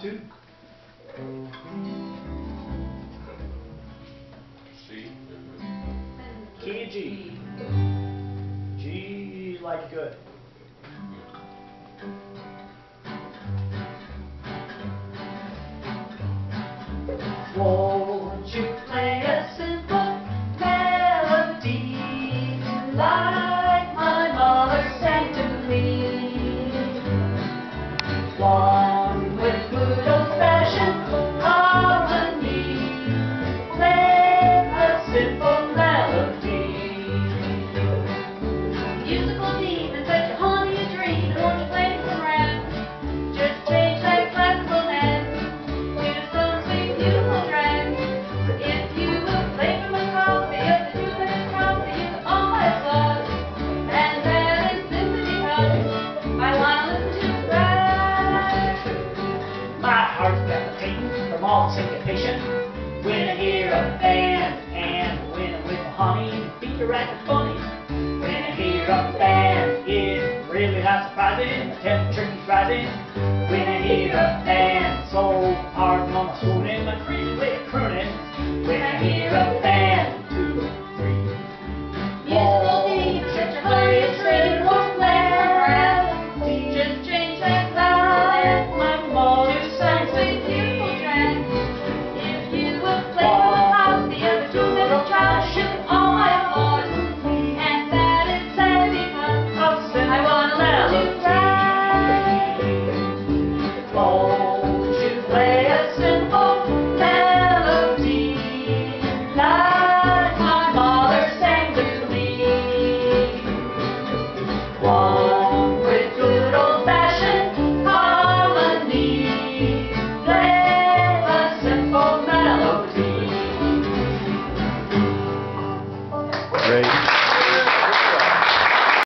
to? C. Key G. G like good. Won't you play a simple melody like my mother sang to me? One with good old-fashioned harmony. Play a simple melody. Musical demon, such a honey dream, and won't you play this around? Just change that classical noun to some sweet, beautiful drown. If you will play from a copy of the two-minute copy, you can all applaud. And that is simply because I want to listen to rap. My heart's palpitating from all the syncopation when I hear a band, and when I'm with my honey, beat the racket funny. When I hear a band, it's really not surprising, the temperature keeps rising. When I hear a band, so pardon on my swooning, my crazy way of crooning. When I hear a band, 2, 3, Musical demon, such a honey dream, won't play around. Just change that classical my mother sang to sweet, me. beautiful drown. If you will play from a copy of the two-minute child, you can all applaud. And that is sad because I want to listen to rap. Won't you play a simple melody like my mother sang to me? One with good old-fashioned harmony. Play a simple melody. Great.